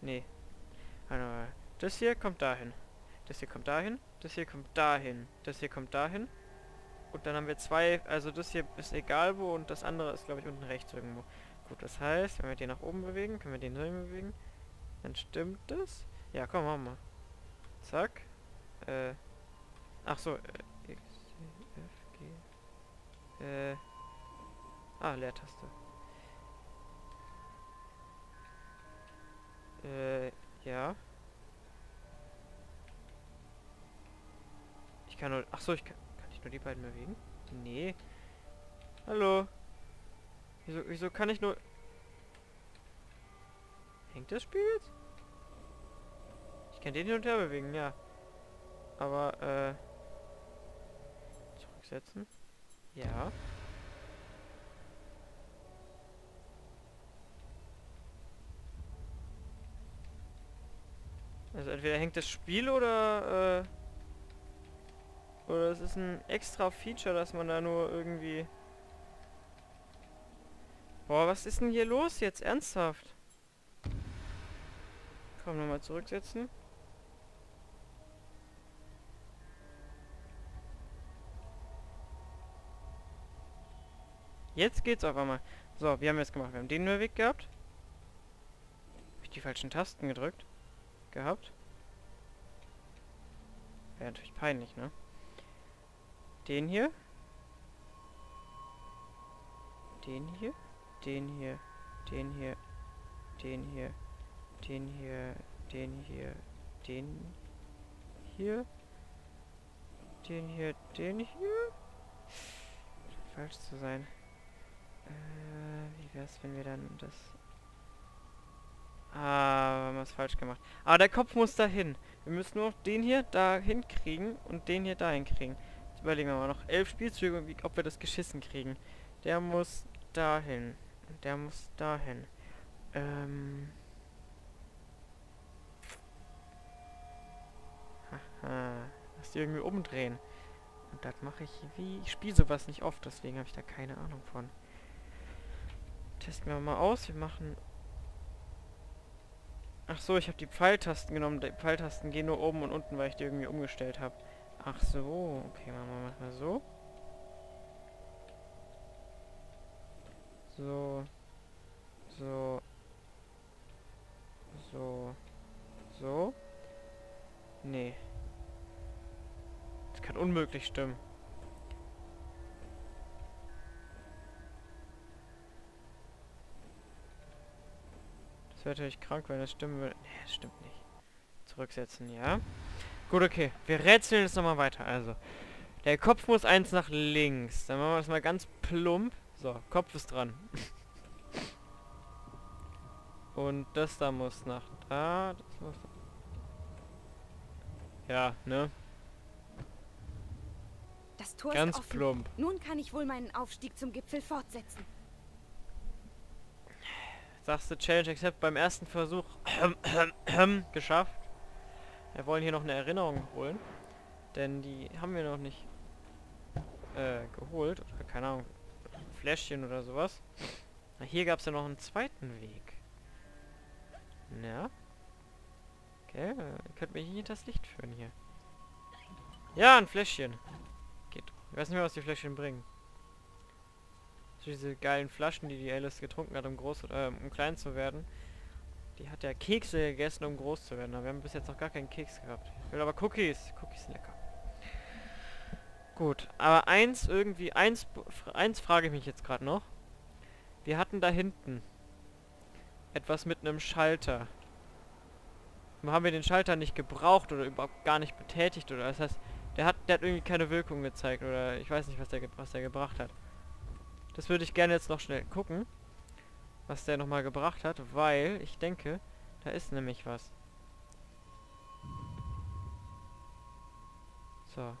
Nee. Das hier kommt dahin. Das hier kommt dahin. Das hier kommt dahin. Das hier kommt dahin. Und dann haben wir zwei, also das hier ist egal wo und das andere ist, glaube ich, unten rechts irgendwo. Gut, das heißt, wenn wir den nach oben bewegen, können wir den so bewegen. Dann stimmt das. Ja, komm, machen wir. Zack. Ach so. X, C, F, G. Leertaste. Ja. Ich kann nur, ach so, kann ich nur die beiden bewegen? Nee. Hallo. Wieso kann ich nur... Hängt das Spiel jetzt? Ich kann den hin und her bewegen, ja. Aber, zurücksetzen. Ja. Also entweder hängt das Spiel oder es ist ein extra Feature, dass man da nur irgendwie... Boah, was ist denn hier los jetzt? Ernsthaft? Komm, nochmal zurücksetzen. Jetzt geht's auf einmal. So, wir haben jetzt gemacht. Wir haben den nur weg gehabt. Hab ich die falschen Tasten gedrückt? Gehabt? Wäre natürlich peinlich, ne? Den hier. Den hier. Den hier. Den hier. Den hier. Den hier. Den hier. Den hier. Den hier. Den hier. Falsch zu sein. Wie wär's, wenn wir dann das... wir haben was falsch gemacht. Ah, der Kopf muss dahin. Wir müssen nur noch den hier dahin kriegen und den hier dahin kriegen. Jetzt überlegen wir mal noch 11 Spielzüge, ob wir das geschissen kriegen. Der muss dahin. Der muss dahin. Haha. Lass die irgendwie umdrehen. Und das mache ich wie... Ich spiele sowas nicht oft, deswegen habe ich da keine Ahnung von. Testen wir mal aus. Wir machen... Ach so, ich habe die Pfeiltasten genommen. Die Pfeiltasten gehen nur oben und unten, weil ich die irgendwie umgestellt habe. Ach so, okay, machen wir mal so. So. So. So. So. Nee. Das kann unmöglich stimmen. Das wäre natürlich krank, wenn das stimmen würde. Nee, das stimmt nicht. Zurücksetzen, ja. Gut, okay. Wir rätseln jetzt nochmal weiter. Also, der Kopf muss eins nach links. Dann machen wir das mal ganz plump. So, Kopf ist dran. Und das da muss nach da. Das muss... Ja, ne? Das Tor Ganz ist offen. plump. Nun kann ich wohl meinen Aufstieg zum Gipfel fortsetzen. Sagst du, Challenge Accept beim ersten Versuch geschafft. Wir wollen hier noch eine Erinnerung holen. Denn die haben wir noch nicht geholt. Oder keine Ahnung. Fläschchen oder sowas. Na, hier gab es ja noch einen zweiten Weg. Ja. Okay, ihr könnt mich nicht das Licht führen hier. Ja, ein Fläschchen. Geht doch. Ich weiß nicht mehr, was die Fläschchen bringen. So diese geilen Flaschen, die Alice getrunken hat, um groß oder um klein zu werden. Die hat ja Kekse gegessen, um groß zu werden. Aber wir haben bis jetzt noch gar keinen Keks gehabt. Ich will aber Cookies. Cookies sind lecker. Gut, aber eins frage ich mich jetzt gerade noch. Wir hatten da hinten etwas mit einem Schalter. Nun haben wir den Schalter nicht gebraucht oder überhaupt gar nicht betätigt oder das heißt, der hat irgendwie keine Wirkung gezeigt oder ich weiß nicht, was der gebracht hat. Das würde ich gerne jetzt noch schnell gucken, was der nochmal gebracht hat, weil ich denke, da ist nämlich was. So.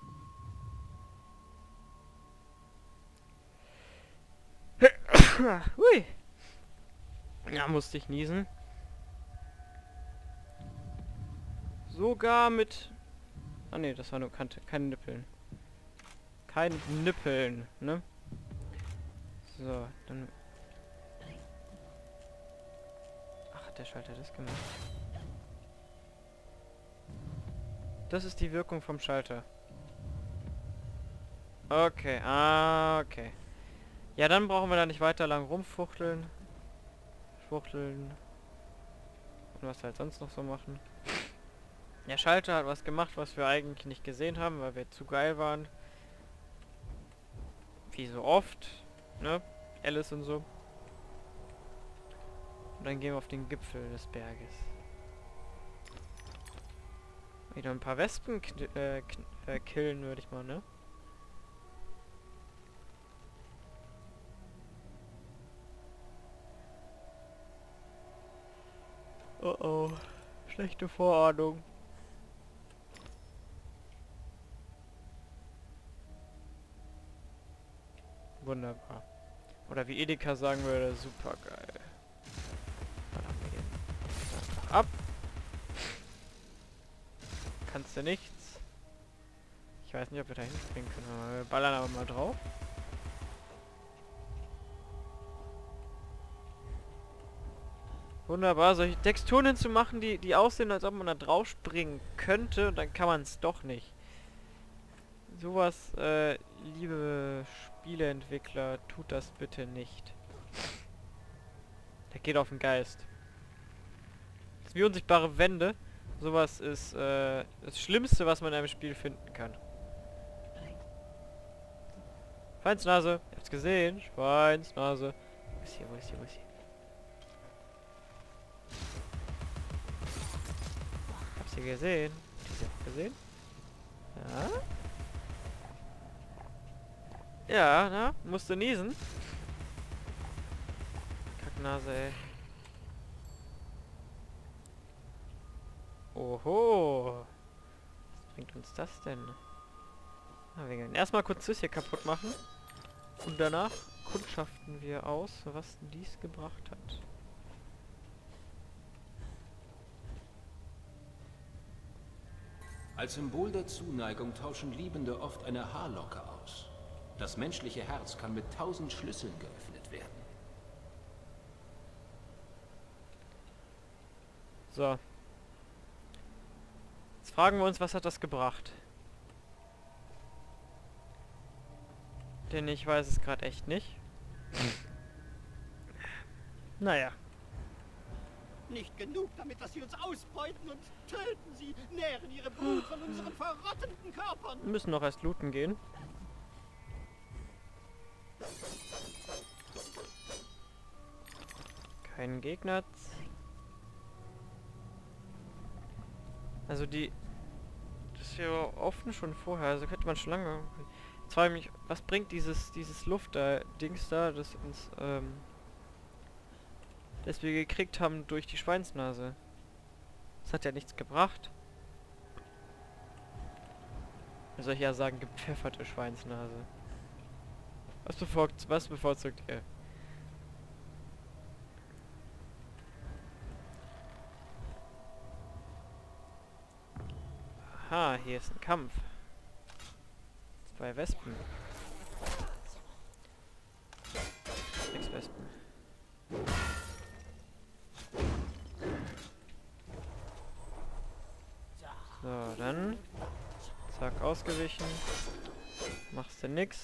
Hui. Ja, musste ich niesen. Sogar mit... Ah ne, das war nur Kante, keine Nippeln. Kein Nippeln, ne? So, dann... Ach, hat der Schalter das gemacht? Das ist die Wirkung vom Schalter. Okay, okay. Ja, dann brauchen wir da nicht weiter lang rumfuchteln. Fuchteln. Und was wir halt sonst noch so machen. Der Schalter hat was gemacht, was wir eigentlich nicht gesehen haben, weil wir zu geil waren. Wie so oft. Ne? Alice und so. Und dann gehen wir auf den Gipfel des Berges. Wieder ein paar Wespen killen, würde ich mal, ne? Oh oh. Schlechte Vorahnung. Wunderbar. Oder wie Edeka sagen würde, super geil. Ab. Kannst du nichts. Ich weiß nicht, ob wir da hinspringen können. Wir ballern aber mal drauf. Wunderbar, solche Texturen hinzumachen, die aussehen, als ob man da drauf springen könnte, und dann kann man es doch nicht. Sowas, liebe Spieleentwickler, tut das bitte nicht. Der geht auf den Geist. Das ist wie unsichtbare Wände. Sowas ist das Schlimmste, was man in einem Spiel finden kann. Schweinsnase, ihr habt's gesehen. Schweinsnase. Wo ist hier, wo ist hier, wo ist hier? Hab's hier gesehen. Habt ihr sie auch gesehen? Ja? Ja, na? Musst du niesen? Kacknase, ey. Oho. Was bringt uns das denn? Na, wir werden erstmal kurz das hier kaputt machen. Und danach kundschaften wir aus, was dies gebracht hat. Als Symbol der Zuneigung tauschen Liebende oft eine Haarlocke aus. Das menschliche Herz kann mit 1000 Schlüsseln geöffnet werden. So. Jetzt fragen wir uns, was hat das gebracht? Denn ich weiß es gerade echt nicht. Naja. Nicht genug damit, dass sie uns ausbeuten und töten sie, nähren ihre Brut von unseren verrotteten Körpern. Wir müssen noch erst looten gehen. Kein Gegner. Also die... Das ist ja offen schon vorher, also könnte man schon lange... Jetzt frage ich mich, was bringt dieses Luft-Dings da, das uns, das wir gekriegt haben durch die Schweinsnase? Das hat ja nichts gebracht. Wie soll ich ja sagen, gepfefferte Schweinsnase. Was bevorzugt ihr? Aha, hier ist ein Kampf. 2 Wespen. 6 Wespen. So, dann. Zack, ausgewichen. Machst du nix.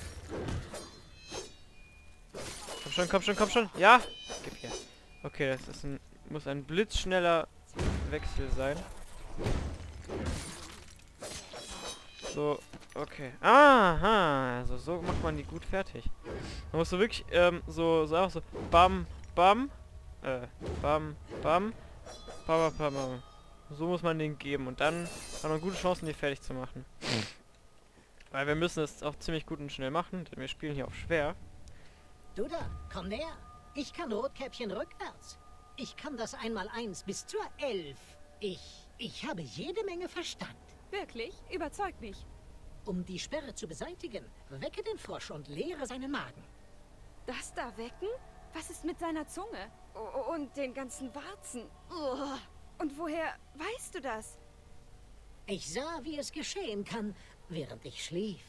Komm schon, komm schon, komm schon. Ja! Gib hier. Okay, das ist muss ein blitzschneller Wechsel sein. So, okay. Aha, also so macht man die gut fertig. Man muss so wirklich, so einfach so bam, bam, bam, bam, bam, bam, bam. So muss man den geben und dann hat man gute Chancen, die fertig zu machen. Weil wir müssen es auch ziemlich gut und schnell machen, denn wir spielen hier auf schwer. Du da, komm näher. Ich kann Rotkäppchen rückwärts. Ich kann das 1x1 bis zur 11. Ich habe jede Menge Verstand. Wirklich? Überzeug mich. Um die Sperre zu beseitigen, wecke den Frosch und leere seinen Magen. Das da wecken? Was ist mit seiner Zunge? Und den ganzen Warzen? Und woher weißt du das? Ich sah, wie es geschehen kann, während ich schlief.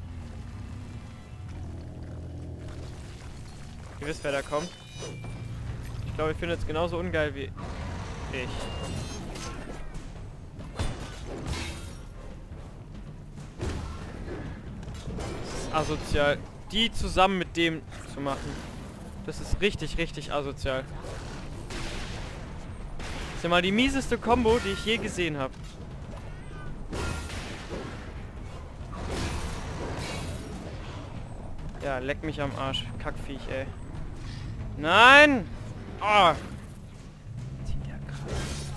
Ihr wisst, wer da kommt. Ich glaube, ihr findet es genauso ungeil wie ich. Das ist asozial. Die zusammen mit dem zu machen. Das ist richtig, richtig asozial. Das ist ja mal die mieseste Combo, die ich je gesehen habe. Ja, leck mich am Arsch. Kackviech, ey. Nein! Oh! Zieht der krass.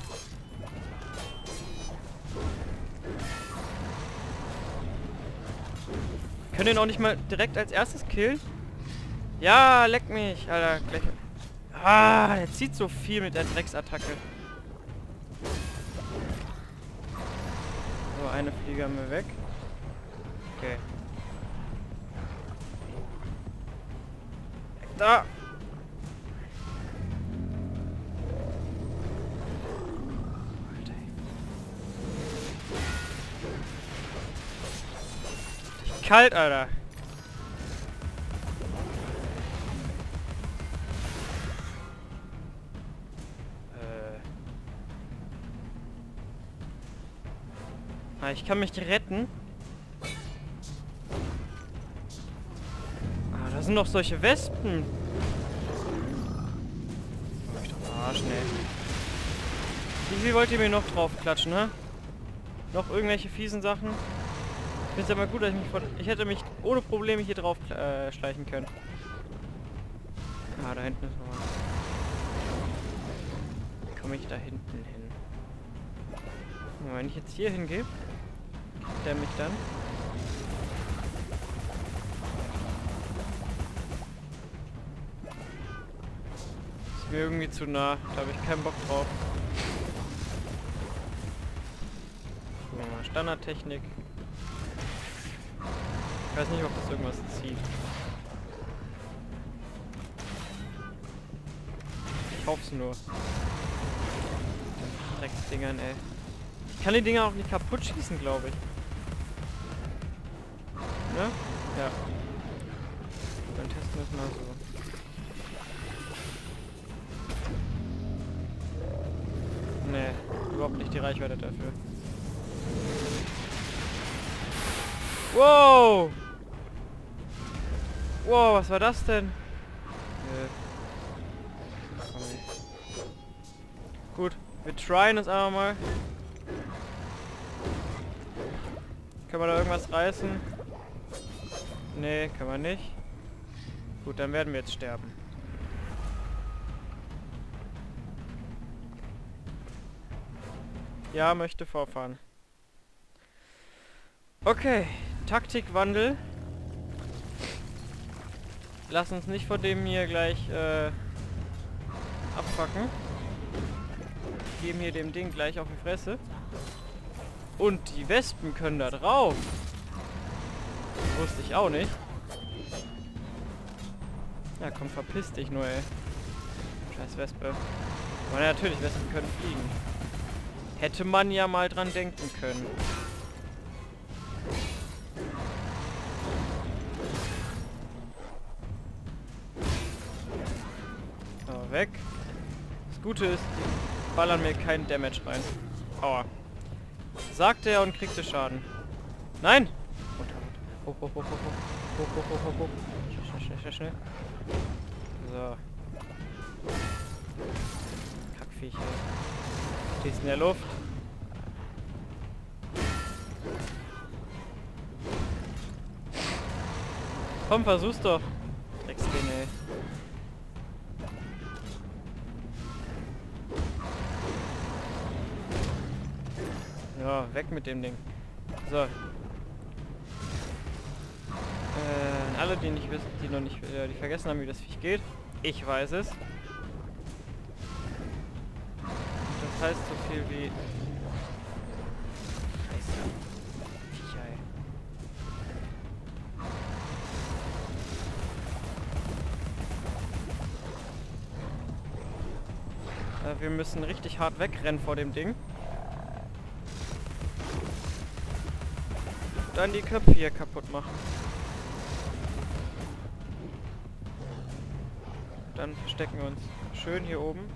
Können den auch nicht mal direkt als erstes killen? Ja, leck mich, Alter. Gleich. Ah, der zieht so viel mit der Drecksattacke. So, eine Fliege haben wir weg. Okay. Weg da! Alter. Richtig kalt, Alter. Ich kann mich retten. Ah, da sind noch solche Wespen. Oh, ich doch verarschen, ey. Wie viel wollt ihr mir noch drauf klatschen, ne? Noch irgendwelche fiesen Sachen? Ich finde es aber gut, dass ich mich von... Ich hätte mich ohne Probleme hier drauf schleichen können. Ah, da hinten ist noch was. Wie komme ich da hinten hin? Ja, wenn ich jetzt hier hingehe, kriegt der mich dann. Ist mir irgendwie zu nah, da habe ich keinen Bock drauf. Standardtechnik. Ich weiß nicht, ob das irgendwas zieht. Ich hoffe es nur. Drecksdingern, ey. Ich kann die Dinger auch nicht kaputt schießen, glaube ich. Ne? Ja. Dann testen wir es mal so. Ne, überhaupt nicht die Reichweite dafür. Wow! Wow, was war das denn? Oh, nee. Gut, wir tryen es einfach mal. Können wir da irgendwas reißen? Nee, können wir nicht. Gut, dann werden wir jetzt sterben. Ja, möchte vorfahren. Okay, Taktikwandel. Lass uns nicht vor dem hier gleich abfacken. Geben hier dem Ding gleich auf die Fresse. Und die Wespen können da drauf. Wusste ich auch nicht. Ja, komm, verpiss dich nur, ey. Scheiß Wespe. Aber ja, natürlich, Wespen können fliegen. Hätte man ja mal dran denken können. So, weg. Das Gute ist, die ballern mir keinen Damage rein. Aua. Sagt er und kriegte Schaden. Nein! Hoch, hoch, hoch, hoch, hoch. Hoch, hoch, hoch, hoch, hoch. Schnell, schnell, schnell, schnell. So. Kackviecher. Stehst in der Luft. Komm, versuch's doch. Drecksding, ey. Ja, weg mit dem Ding. So. Alle, die nicht wissen, die noch nicht, die vergessen haben, wie das Viech geht. Ich weiß es. Das heißt so viel wie... Scheiße. Viecher, ey. Wir müssen richtig hart wegrennen vor dem Ding. Dann die Köpfe hier kaputt machen. Dann verstecken wir uns. schön hier oben.